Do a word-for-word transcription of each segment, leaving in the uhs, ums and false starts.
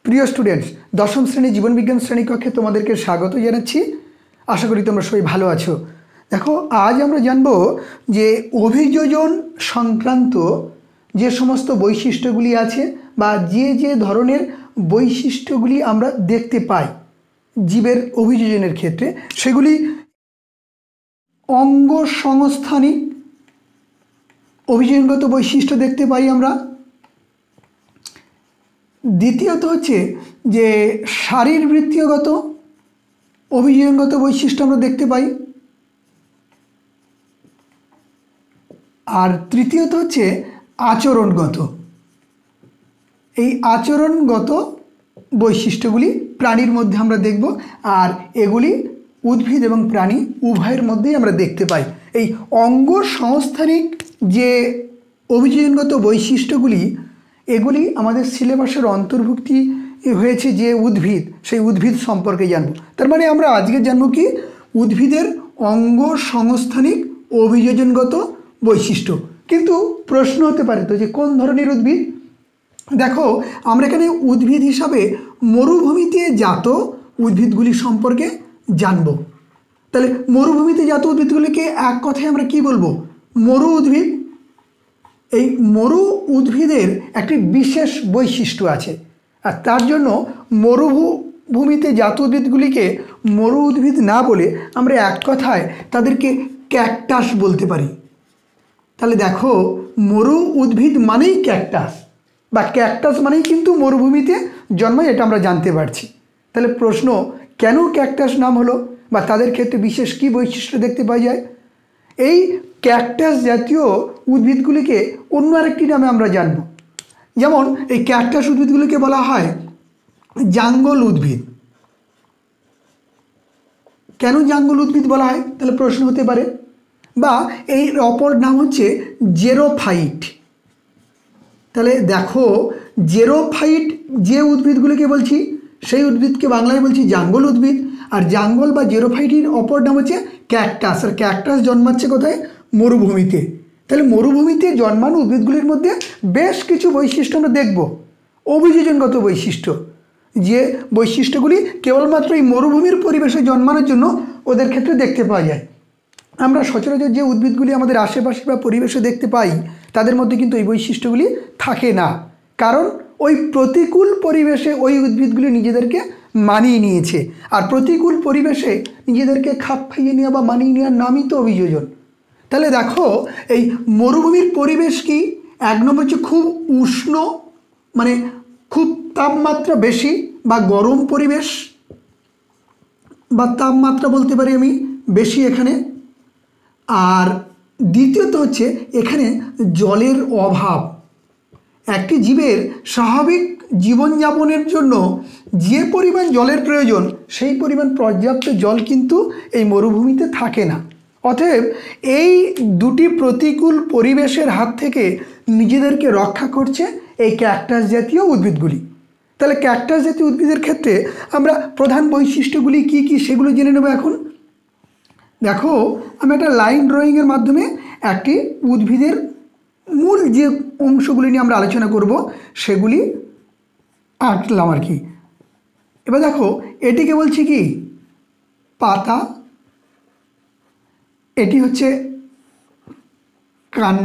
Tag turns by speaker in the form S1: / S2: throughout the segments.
S1: প্রিয় স্টুডেন্টস, দশম শ্রেণী জীবন বিজ্ঞান শ্রেণী কক্ষে তোমাদেরকে স্বাগত জানাচ্ছি। আশা করি তোমরা সবাই ভালো আছো। দেখো, আজ আমরা জানব যে অভিযোজন সংক্রান্ত যে সমস্ত বৈশিষ্ট্যগুলি আছে বা যে যে ধরনের বৈশিষ্ট্যগুলি আমরা দেখতে পাই জীবের অভিযোজনের ক্ষেত্রে, সেগুলি অঙ্গ সংস্থানিক অভিযোজনগত বৈশিষ্ট্য দেখতে পাই আমরা। দ্বিতীয়ত হচ্ছে যে শারীরবৃত্তীয়গত অভিযোজনগত বৈশিষ্ট্য আমরা দেখতে পাই। আর তৃতীয়ত হচ্ছে আচরণগত। এই আচরণগত বৈশিষ্ট্যগুলি প্রাণীর মধ্যে আমরা দেখব, আর এগুলি উদ্ভিদ এবং প্রাণী উভয়ের মধ্যেই আমরা দেখতে পাই। এই অঙ্গ সংস্থানিক যে অভিযোজনগত বৈশিষ্ট্যগুলি, এগুলি আমাদের সিলেবাসের অন্তর্ভুক্তি হয়েছে যে উদ্ভিদ, সেই উদ্ভিদ সম্পর্কে জানব। তার মানে আমরা আজকে জানব কি উদ্ভিদের অঙ্গ সংস্থানিক অভিযোজনগত বৈশিষ্ট্য। কিন্তু প্রশ্ন হতে পারে তো যে কোন ধরনের উদ্ভিদ? দেখো, আমরা এখানে উদ্ভিদ হিসাবে মরুভূমিতে জাত উদ্ভিদগুলি সম্পর্কে জানব। তাহলে মরুভূমিতে জাত উদ্ভিদগুলিকে এক কথায় আমরা কি বলবো? মরু উদ্ভিদ। এই মরু উদ্ভিদের একটি বিশেষ বৈশিষ্ট্য আছে, আর তার জন্য মরুভূমিতে জাত উদ্ভিদগুলিকে মরু উদ্ভিদ না বলে আমরা এক কথায় তাদেরকে ক্যাকটাস বলতে পারি। তাহলে দেখো, মরু উদ্ভিদ মানেই ক্যাকটাস, বা ক্যাকটাস মানেই কিন্তু মরুভূমিতে জন্মায়, এটা আমরা জানতে পারছি। তাহলে প্রশ্ন, কেন ক্যাকটাস নাম হলো, বা তাদের ক্ষেত্রে বিশেষ কী বৈশিষ্ট্য দেখতে পাওয়া যায়? এই ক্যাকটাস জাতীয় উদ্ভিদগুলিকে অন্য আরেকটি নামে আমরা জানব। যেমন এই ক্যাকটাস উদ্ভিদগুলিকে বলা হয় জাঙ্গল উদ্ভিদ। কেন জাঙ্গল উদ্ভিদ বলা হয়? তাহলে প্রশ্ন হতে পারে। বা এই অপর নাম হচ্ছে জেরোফাইট। তাহলে দেখো, জেরোফাইট যে উদ্ভিদগুলিকে বলছি, সেই উদ্ভিদকে বাংলায় বলছি জাঙ্গল উদ্ভিদ। আর জাঙ্গল বা জেরোফাইটের অপর নাম হচ্ছে ক্যাকটাস। আর ক্যাকটাস জন্মাচ্ছে কোথায়? মরুভূমিতে। তাহলে মরুভূমিতে জন্মানো উদ্ভিদগুলির মধ্যে বেশ কিছু বৈশিষ্ট্য আমরা দেখব, অভিযোজনগত বৈশিষ্ট্য, যে বৈশিষ্ট্যগুলি কেবলমাত্র এই মরুভূমির পরিবেশে জন্মানোর জন্য ওদের ক্ষেত্রে দেখতে পাওয়া যায়। আমরা সচরাচর যে উদ্ভিদগুলি আমাদের আশেপাশে বা পরিবেশে দেখতে পাই, তাদের মধ্যে কিন্তু এই বৈশিষ্ট্যগুলি থাকে না, কারণ ওই প্রতিকূল পরিবেশে ওই উদ্ভিদগুলি নিজেদেরকে মানিয়ে নিয়েছে। আর প্রতিকূল পরিবেশে নিজেদেরকে খাপ খাইয়ে নেওয়া বা মানিয়ে নেওয়ার নামই তো অভিযোজন। তাহলে দেখো, এই মরুভূমির পরিবেশ কি? এক নম্বর হচ্ছে খুব উষ্ণ, মানে খুব তাপমাত্রা বেশি বা গরম পরিবেশ, বা তাপমাত্রা বলতে পারি আমি বেশি এখানে। আর দ্বিতীয়ত হচ্ছে এখানে জলের অভাব। একটি জীবের স্বাভাবিক জীবনযাপনের জন্য যে পরিমাণ জলের প্রয়োজন, সেই পরিমাণ পর্যাপ্ত জল কিন্তু এই মরুভূমিতে থাকে না। অতএব এই দুটি প্রতিকূল পরিবেশের হাত থেকে নিজেদেরকে রক্ষা করছে এই ক্যাকটাস জাতীয় উদ্ভিদগুলি। তাহলে ক্যাকটাস জাতীয় উদ্ভিদের ক্ষেত্রে আমরা প্রধান বৈশিষ্ট্যগুলি কি কি সেগুলো জেনে নেব এখন। দেখো, আমি একটা লাইন ড্রয়িংয়ের মাধ্যমে একটি উদ্ভিদের মূল যে অংশগুলি নিয়ে আমরা আলোচনা করব সেগুলি আঁকলাম আর কি। এবার দেখো, এটিকে বলছি কি পাতা, এটি হচ্ছে কাণ্ড,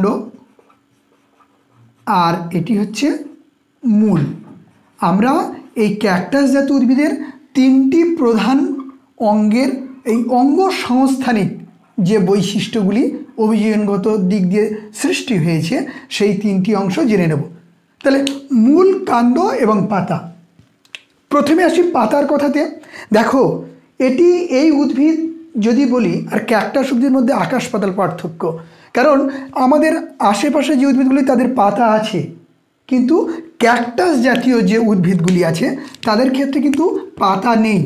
S1: আর এটি হচ্ছে মূল। আমরা এই ক্যাকটাস জাতীয় উদ্ভিদের তিনটি প্রধান অঙ্গের এই অঙ্গ সংস্থানিক যে বৈশিষ্ট্যগুলি অভিযোজনগত দিক দিয়ে সৃষ্টি হয়েছে, সেই তিনটি অংশ জেনে নেব। তাহলে মূল, কাণ্ড এবং পাতা। প্রথমে আসি পাতার কথাতে। দেখো, এটি এই উদ্ভিদ যদি বলি আর ক্যাকটাস উদ্ভিদের মধ্যে আকাশ পাতাল পার্থক্য। কারণ আমাদের আশেপাশে যে উদ্ভিদগুলি তাদের পাতা আছে, কিন্তু ক্যাকটাস জাতীয় যে উদ্ভিদগুলি আছে তাদের ক্ষেত্রে কিন্তু পাতা নেই।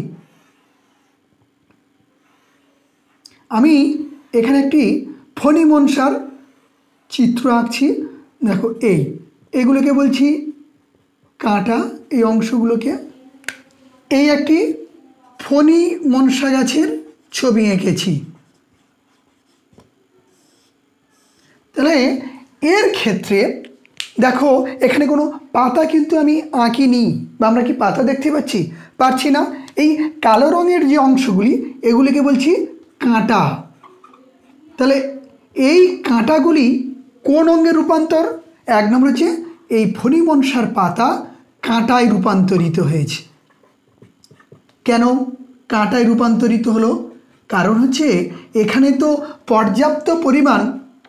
S1: আমি এখানে একটি ফণী মনসার চিত্র আঁকছি। দেখো, এই এগুলোকে বলছি কাঁটা, এই অংশগুলোকে। এই একটি ফণী মনসা গাছের ছবি এঁকেছি। তাহলে এর ক্ষেত্রে দেখো এখানে কোনো পাতা কিন্তু আমি আঁকিনি, বা আমরা কি পাতা দেখতে পাচ্ছি? পাচ্ছি না। এই কালো রঙের যে অংশগুলি এগুলিকে বলছি কাঁটা। তাহলে এই কাঁটাগুলি কোন অঙ্গে রূপান্তর? এক নম্বর হচ্ছে এই ফণিমনসার পাতা কাঁটায় রূপান্তরিত হয়েছে। কেন কাঁটায় রূপান্তরিত হলো? কারণ হচ্ছে এখানে তো পর্যাপ্ত পরিমাণ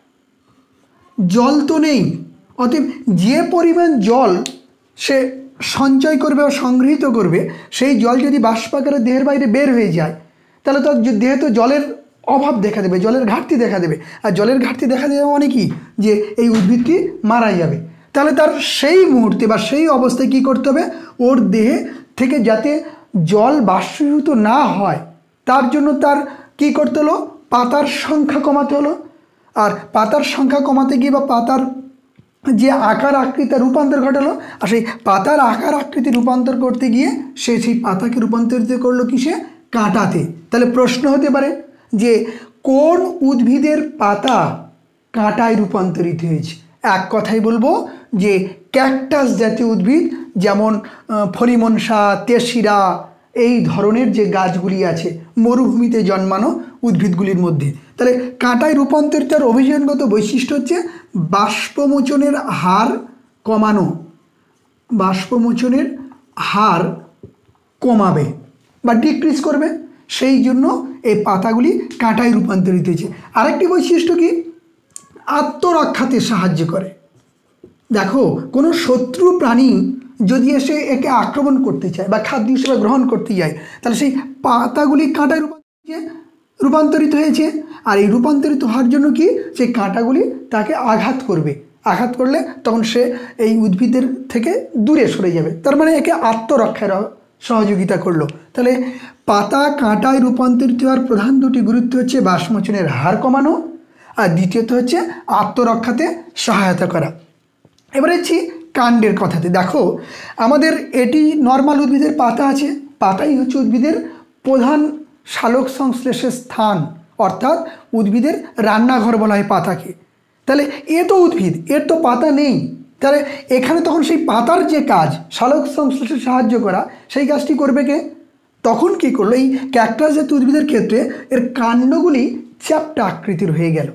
S1: জল তো নেই, অতএব যে পরিমাণ জল সে সঞ্চয় করবে বা সংগৃহীত করবে, সেই জল যদি বাষ্পাকারে দেহের বাইরে বের হয়ে যায় তাহলে তো দেহে তো জলের অভাব দেখা দেবে, জলের ঘাটতি দেখা দেবে। আর জলের ঘাটতি দেখা দেবে মানে কি, যে এই উদ্ভিদটি মারা যাবে। তাহলে তার সেই মুহূর্তে বা সেই অবস্থায় কী করতে হবে, ওর দেহে থেকে যাতে জল বাষ্পীভূত না হয় তার জন্য তার কি করতে হলো, পাতার সংখ্যা কমাতে হলো। আর পাতার সংখ্যা কমাতে গিয়ে বা পাতার যে আকার আকৃতি রূপান্তর ঘটালো, আর সেই পাতার আকার আকৃতি রূপান্তর করতে গিয়ে সে সেই পাতাকে রূপান্তরিত করলো কিসে? কাঁটাতে। তাহলে প্রশ্ন হতে পারে যে কোন উদ্ভিদের পাতা কাঁটায় রূপান্তরিত হয়েছে? এক কথাই বলবো যে ক্যাকটাস জাতীয় উদ্ভিদ, যেমন ফণিমনসা, তেসিরা, এই ধরনের যে গাছগুলি আছে মরুভূমিতে জন্মানো উদ্ভিদগুলির মধ্যে। তাহলে কাঁটায় রূপান্তরিতার অভিযানগত বৈশিষ্ট্য হচ্ছে বাষ্পমোচনের হার কমানো, বাষ্পমোচনের হার কমাবে বা ডিক্রিজ করবে, সেই জন্য এই পাতাগুলি কাঁটায় রূপান্তরিত হয়েছে। আরেকটি বৈশিষ্ট্য কি, আত্মরক্ষাতে সাহায্য করে। দেখো কোনো শত্রু প্রাণী যদি এসে একে আক্রমণ করতে চায় বা খাদ্য হিসেবে গ্রহণ করতে যায়, তাহলে সেই পাতাগুলি কাঁটায় রূপান্তরিত রূপান্তরিত হয়েছে। আর এই রূপান্তরিত হওয়ার জন্য কি, সেই কাঁটাগুলি তাকে আঘাত করবে, আঘাত করলে তখন সে এই উদ্ভিদের থেকে দূরে সরে যাবে। তার মানে একে আত্মরক্ষার সহযোগিতা করলো। তাহলে পাতা কাঁটায় রূপান্তরিত হওয়ার প্রধান দুটি গুরুত্ব হচ্ছে বাষ্পমোচনের হার কমানো, আর দ্বিতীয়ত হচ্ছে আত্মরক্ষাতে সহায়তা করা। এবারে হচ্ছে কাণ্ডের কথাতে। দেখো আমাদের এটি নর্মাল উদ্ভিদের পাতা আছে, পাতাই হচ্ছে উদ্ভিদের প্রধান শালক সংশ্লেষের স্থান, অর্থাৎ উদ্ভিদের রান্নাঘর বলা হয় পাতাকে। তাহলে এ তো উদ্ভিদ, এর তো পাতা নেই, তাহলে এখানে তখন সেই পাতার যে কাজ শালক সংশ্লেষে সাহায্য করা, সেই কাজটি করবে কে? তখন কি করলো, এই ক্যাকটাস জাতীয় উদ্ভিদের ক্ষেত্রে এর কাণ্ডগুলি চ্যাপ্টা আকৃতির হয়ে গেল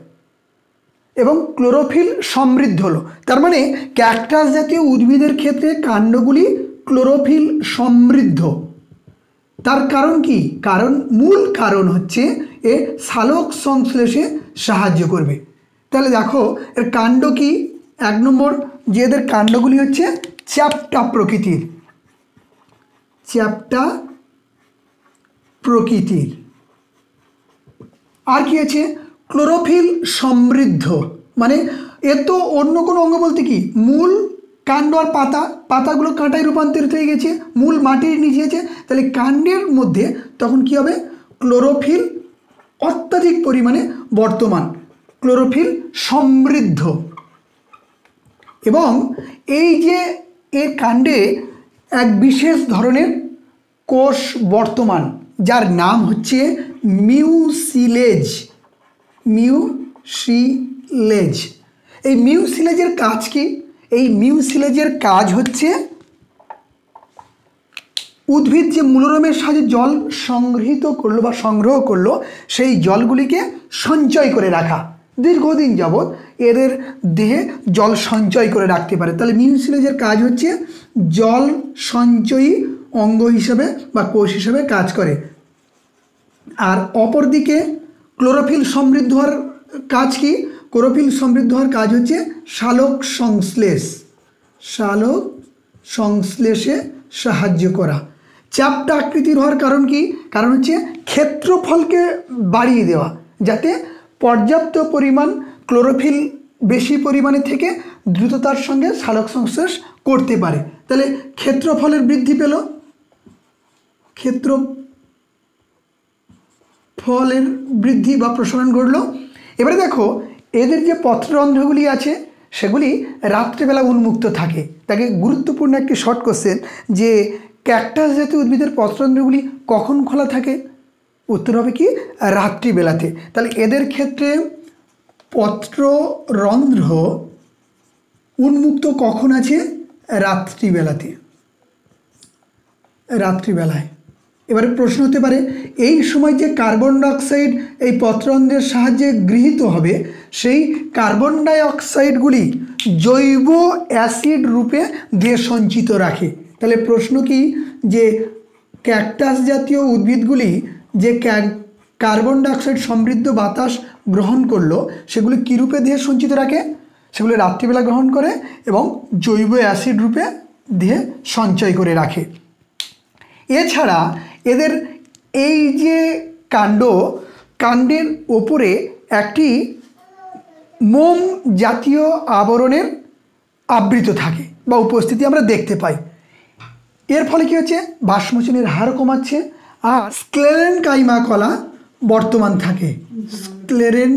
S1: এবং ক্লোরোফিল সমৃদ্ধ হলো। তার মানে ক্যাকটাস জাতীয় উদ্ভিদের ক্ষেত্রে কাণ্ডগুলি ক্লোরোফিল সমৃদ্ধ। তার কারণ কি? কারণ মূল কারণ হচ্ছে এ শালক সংশ্লেষে সাহায্য করবে। তাহলে দেখো এর কাণ্ড কি, এক নম্বর যে এদের কাণ্ডগুলি হচ্ছে চ্যাপ্টা প্রকৃতির, চ্যাপ্টা প্রকৃতির। আর কি আছে? ক্লোরোফিল সমৃদ্ধ। মানে এর তো অন্য কোনো অঙ্গ বলতে কি, মূল, কাণ্ড আর পাতা, পাতাগুলো কাঁটায় রূপান্তরিত হয়ে গেছে, মূল মাটির নিচে আছে, তাহলে কাণ্ডের মধ্যে তখন কি হবে, ক্লোরোফিল অত্যাধিক পরিমাণে বর্তমান, ক্লোরোফিল সমৃদ্ধ। এবং এই যে এর কাণ্ডে এক বিশেষ ধরনের কোষ বর্তমান, যার নাম হচ্ছে মিউসিলেজ, মিউসিলেজ। এই মিউসিলেজের কাজ কি? এই মিউসিলেজের কাজ হচ্ছে উদ্ভিদ যে মূলরমের সাহায্যে জল সংগৃহীত করলো বা সংগ্রহ করলো, সেই জলগুলিকে সঞ্চয় করে রাখা, দীর্ঘদিন যাবৎ এদের দেহে জল সঞ্চয় করে রাখতে পারে। তাহলে মিউসিলেজের কাজ হচ্ছে জল সঞ্চয়ী অঙ্গ হিসাবে বা কোষ হিসাবে কাজ করে। আর অপরদিকে ক্লোরোফিল সমৃদ্ধ হওয়ার কাজ কি? ক্লোরোফিল সমৃদ্ধ হওয়ার কাজ হচ্ছে শালক সংশ্লেষ, শালক সংশ্লেষে সাহায্য করা। চ্যাপ্টা আকৃতির হওয়ার কারণ কি? কারণ হচ্ছে ক্ষেত্রফলকে বাড়িয়ে দেওয়া, যাতে পর্যাপ্ত পরিমাণ ক্লোরোফিল বেশি পরিমাণে থেকে দ্রুততার সঙ্গে শালক সংশ্লেষ করতে পারে। তাহলে ক্ষেত্রফলের বৃদ্ধি পেল, ক্ষেত্র ফলের বৃদ্ধি বা প্রসারণ ঘটলো। এবারে দেখো এদের যে পত্ররন্ধ্রগুলি আছে সেগুলি রাত্রেবেলা উন্মুক্ত থাকে। তাকে গুরুত্বপূর্ণ একটি শর্ট কোশ্চেন, যে ক্যাকটাস জাতীয় উদ্ভিদের পত্ররন্ধ্রগুলি কখন খোলা থাকে? উত্তর হবে কি, রাত্রিবেলাতে। তাহলে এদের ক্ষেত্রে পত্ররন্ধ্র উন্মুক্ত কখন আছে? রাত্রিবেলাতে, রাত্রিবেলায়। এবারে প্রশ্ন হতে পারে এই সময় যে কার্বন ডাইঅক্সাইড এই পত্ররন্ধ্রের সাহায্যে গৃহীত হবে সেই কার্বন ডাইঅক্সাইডগুলি জৈব অ্যাসিড রূপে দেহ সঞ্চিত রাখে। তাহলে প্রশ্ন কি, যে ক্যাকটাস জাতীয় উদ্ভিদগুলি যে কার্বন ডাইঅক্সাইড সমৃদ্ধ বাতাস গ্রহণ করলো সেগুলি কী রূপে দেহে সঞ্চিত রাখে? সেগুলি রাত্রিবেলা গ্রহণ করে এবং জৈব অ্যাসিড রূপে দেহে সঞ্চয় করে রাখে। এছাড়া এদের এই যে কাণ্ড, কাণ্ডের ওপরে একটি মোম জাতীয় আবরণের আবৃত থাকে বা উপস্থিতি আমরা দেখতে পাই। এর ফলে কী হচ্ছে? বাষ্পমোচনের হার কমাচ্ছে আর স্ক্লেরেন কাইমা কলা বর্তমান থাকে। স্ক্লেরেন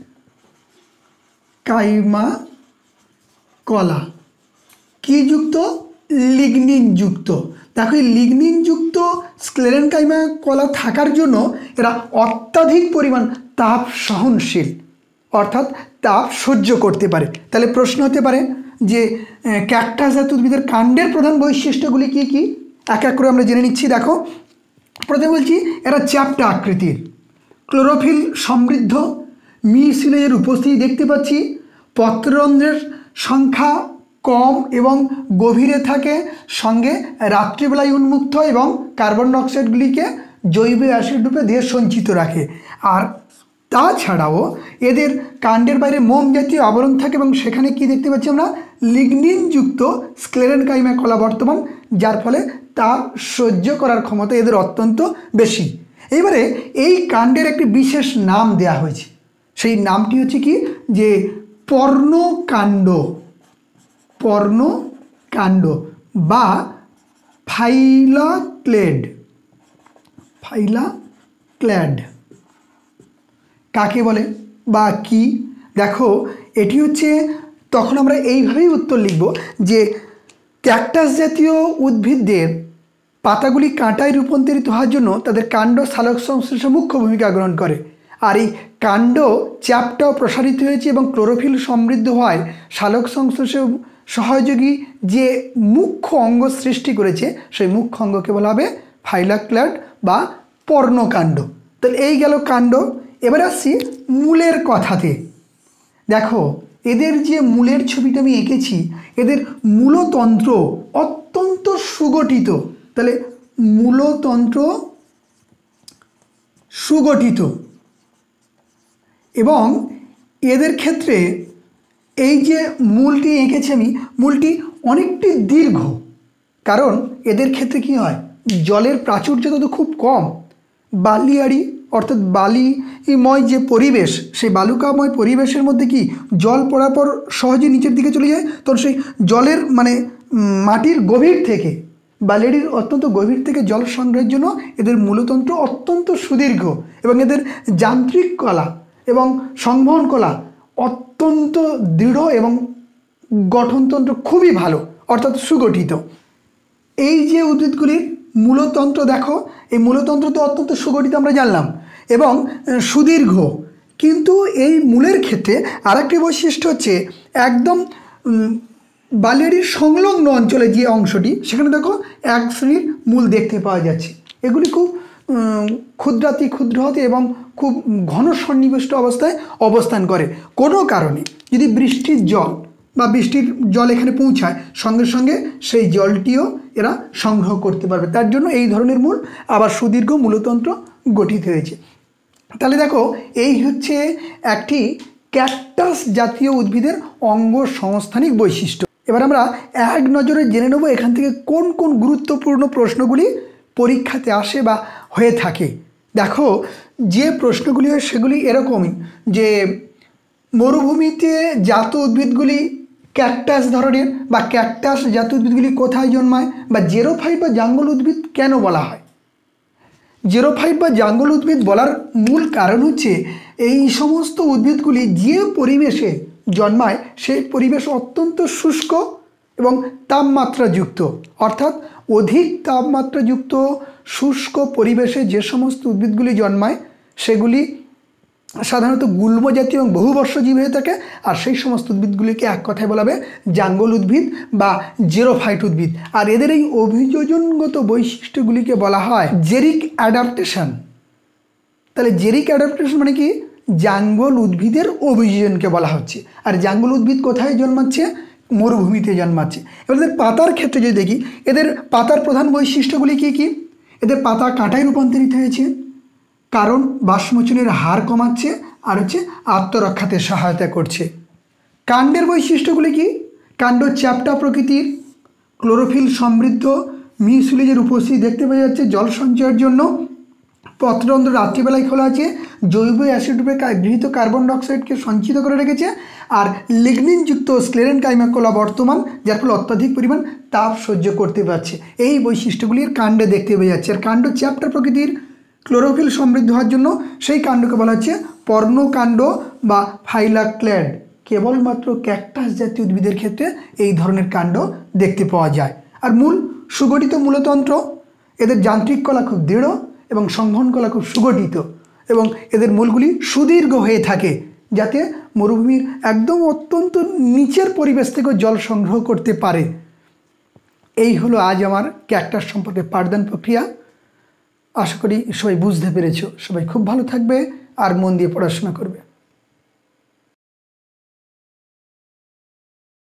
S1: কাইমা কলা কি যুক্ত? লিগনিন যুক্ত। দেখো এই লিগনিন যুক্ত স্ক্লেরেন কাইমা কলা থাকার জন্য এরা অত্যাধিক পরিমাণ তাপ সহনশীল, অর্থাৎ তাপ সহ্য করতে পারে। তাহলে প্রশ্ন হতে পারে যে ক্যাকটাস জাতীয় উদ্ভিদের কাণ্ডের প্রধান বৈশিষ্ট্যগুলি কি কি? এক এক করে আমরা জেনে নিচ্ছি। দেখো, প্রথমে বলছি এরা চ্যাপ্টা আকৃতির, ক্লোরোফিল সমৃদ্ধ, মিসিলের উপস্থিতি দেখতে পাচ্ছি, পত্ররন্ধ্রের সংখ্যা কম এবং গভীরে থাকে, সঙ্গে রাত্রিবেলায় উন্মুক্ত এবং কার্বন ডাইঅক্সাইডগুলিকে জৈব অ্যাসিড রূপে দেহে সঞ্চিত রাখে। আর তাছাড়াও এদের কাণ্ডের বাইরে মোম জাতীয় আবরণ থাকে এবং সেখানে কি দেখতে পাচ্ছি আমরা? লিগনিন যুক্ত স্ক্লেরেন কাইমা কলা বর্তমান, যার ফলে তাপ সহ্য করার ক্ষমতা এদের অত্যন্ত বেশি। এইবারে এই কাণ্ডের একটি বিশেষ নাম দেয়া হয়েছে, সেই নামটি হচ্ছে কি, যে পর্ণকাণ্ড, পর্ণকাণ্ড বা ফাইলাক্লেড, ফাইলাক্লেড কাকে বলে বা কি? দেখো, এটি হচ্ছে, তখন আমরা এইভাবেই উত্তর লিখব যে ক্যাকটাস জাতীয় উদ্ভিদদের পাতাগুলি কাঁটায় রূপান্তরিত হওয়ার জন্য তাদের কাণ্ড সালোক সংশ্লেষে মুখ্য ভূমিকা গ্রহণ করে। আর এই কাণ্ড চ্যাপ্টাও প্রসারিত হয়েছে এবং ক্লোরোফিল সমৃদ্ধ হওয়ায় সালোক সংশ্লেষে সহযোগী যে মুখ্য অঙ্গ সৃষ্টি করেছে সেই মুখ্য অঙ্গকে বলা হবে ফাইলাক্লেড বা পর্ণকাণ্ড। তাহলে এই গেল কাণ্ড। এবার আসছি মূলের কথাতে। দেখো, এদের যে মূলের ছবিটা আমি এঁকেছি, এদের মূলতন্ত্র অত্যন্ত সুগঠিত। তাহলে মূলতন্ত্র সুগঠিত এবং এদের ক্ষেত্রে এই যে মূলটি এঁকেছি আমি, মূলটি অনেকটি দীর্ঘ, কারণ এদের ক্ষেত্রে কি হয়, জলের প্রাচুর্যতা তো খুব কম, বালিয়াড়ি অর্থাৎ বালিময় যে পরিবেশ, সেই বালুকাময় পরিবেশের মধ্যে কি জল পড়ার পর সহজে নিচের দিকে চলে যায়, তখন সেই জলের মানে মাটির গভীর থেকে, বালিয়াড়ির অত্যন্ত গভীর থেকে জল সংগ্রহের জন্য এদের মূলতন্ত্র অত্যন্ত সুদীর্ঘ এবং এদের যান্ত্রিক কলা এবং সংবহন কলা অত্যন্ত দৃঢ় এবং গঠনতন্ত্র খুবই ভালো, অর্থাৎ সুগঠিত। এই যে উদ্ভিদগুলির মূলতন্ত্র দেখো, এই মূলতন্ত্র তো অত্যন্ত সুগঠিত আমরা জানলাম এবং সুদীর্ঘ, কিন্তু এই মূলের ক্ষেত্রে আরেকটি বৈশিষ্ট্য হচ্ছে একদম বালিয়াড়ির সংলগ্ন অঞ্চলে যে অংশটি, সেখানে দেখো এক শ্রেণীর মূল দেখতে পাওয়া যাচ্ছে। এগুলি খুব ক্ষুদ্রাতি ক্ষুদ্র হতে এবং খুব ঘন সন্নিবিষ্ট অবস্থায় অবস্থান করে। কোনো কারণে যদি বৃষ্টির জল বা বৃষ্টির জল এখানে পৌঁছায়, সঙ্গে সঙ্গে সেই জলটিও এরা সংগ্রহ করতে পারবে, তার জন্য এই ধরনের মূল আবার সুদীর্ঘ মূলতন্ত্র গঠিত হয়েছে। তাহলে দেখো, এই হচ্ছে একটি ক্যাকটাস জাতীয় উদ্ভিদের অঙ্গ সংস্থানিক বৈশিষ্ট্য। এবার আমরা এক নজরে জেনে নেব এখান থেকে কোন কোন গুরুত্বপূর্ণ প্রশ্নগুলি পরীক্ষাতে আসে বা হয়ে থাকে। দেখো, যে প্রশ্নগুলি হয় সেগুলি এরকমই, যে মরুভূমিতে জাত উদ্ভিদগুলি ক্যাকটাস ধরনের বা ক্যাকটাস জাত উদ্ভিদগুলি কোথায় জন্মায়, বা জেরোফাইট বা জঙ্গল উদ্ভিদ কেন বলা হয়। জেরোফাইট বা জঙ্গল উদ্ভিদ বলার মূল কারণ হচ্ছে এই সমস্ত উদ্ভিদগুলি যে পরিবেশে জন্মায় সেই পরিবেশ অত্যন্ত শুষ্ক এবং তাপমাত্রাযুক্ত, অর্থাৎ অধিক তাপমাত্রাযুক্ত শুষ্ক পরিবেশে যে সমস্ত উদ্ভিদগুলি জন্মায় সেগুলি সাধারণত গুল্ম জাতীয় এবং বহুবর্ষজীবী হয়ে থাকে। আর সেই সমস্ত উদ্ভিদগুলিকে এক কথায় বলা হবে জাঙ্গল উদ্ভিদ বা জেরোফাইট উদ্ভিদ। আর এদের এই অভিযোজনগত বৈশিষ্ট্যগুলিকে বলা হয় জেরিক অ্যাডাপ্টেশন। তাহলে জেরিক অ্যাডাপ্টেশন মানে কি? জাঙ্গল উদ্ভিদের অভিযোজনকে বলা হচ্ছে। আর জাঙ্গল উদ্ভিদ কোথায় জন্মাচ্ছে? মরুভূমিতে জন্মাচ্ছে। এবার এদের পাতার ক্ষেত্রে যদি দেখি, এদের পাতার প্রধান বৈশিষ্ট্যগুলি কী কী? এদের পাতা কাঁটায় রূপান্তরিত হয়েছে, কারণ বাষ্পমোচনের হার কমাচ্ছে আর হচ্ছে আত্মরক্ষাতে সহায়তা করছে। কাণ্ডের বৈশিষ্ট্যগুলি কি? কাণ্ড চ্যাপ্টা প্রকৃতির, ক্লোরোফিল সমৃদ্ধ, মিউসিলেজের উপস্থিতি দেখতে পাওয়া যাচ্ছে জল সঞ্চয়ের জন্য। পত্ররন্ধ্র রাত্রিবেলায় খোলা আছে, জৈব অ্যাসিড রূপে গৃহীত কার্বন ডাইঅক্সাইডকে সঞ্চিত করে রেখেছে। আর লিগনিনযুক্ত স্ক্লেরেনকাইমা বর্তমান, যার ফলে অত্যাধিক পরিমাণ তাপ সহ্য করতে পারছে। এই বৈশিষ্ট্যগুলির কাণ্ডে দেখতে পাওয়া যাচ্ছে। আর কাণ্ড চ্যাপ্টা প্রকৃতির, ক্লোরোফিল সমৃদ্ধ হওয়ার জন্য সেই কাণ্ডকে বলা হচ্ছে পর্ণকাণ্ড বা ফাইলাক্লেড। কেবলমাত্র ক্যাকটাস জাতীয় উদ্ভিদের ক্ষেত্রে এই ধরনের কাণ্ড দেখতে পাওয়া যায়। আর মূল সুগঠিত মূলতন্ত্র, এদের যান্ত্রিক কলা খুব দৃঢ় এবং সংবহন কলা খুব সুগঠিত, এবং এদের মূলগুলি সুদীর্ঘ হয়ে থাকে, যাতে মরুভূমির একদম অত্যন্ত নিচের পরিবেশ থেকেও জল সংগ্রহ করতে পারে। এই হলো আজ আমার ক্যাকটাস সম্পর্কে পাঠদান প্রক্রিয়া। আশা করি সবাই বুঝতে পেরেছো। সবাই খুব ভালো থাকবে আর মন দিয়ে পড়াশোনা করবে।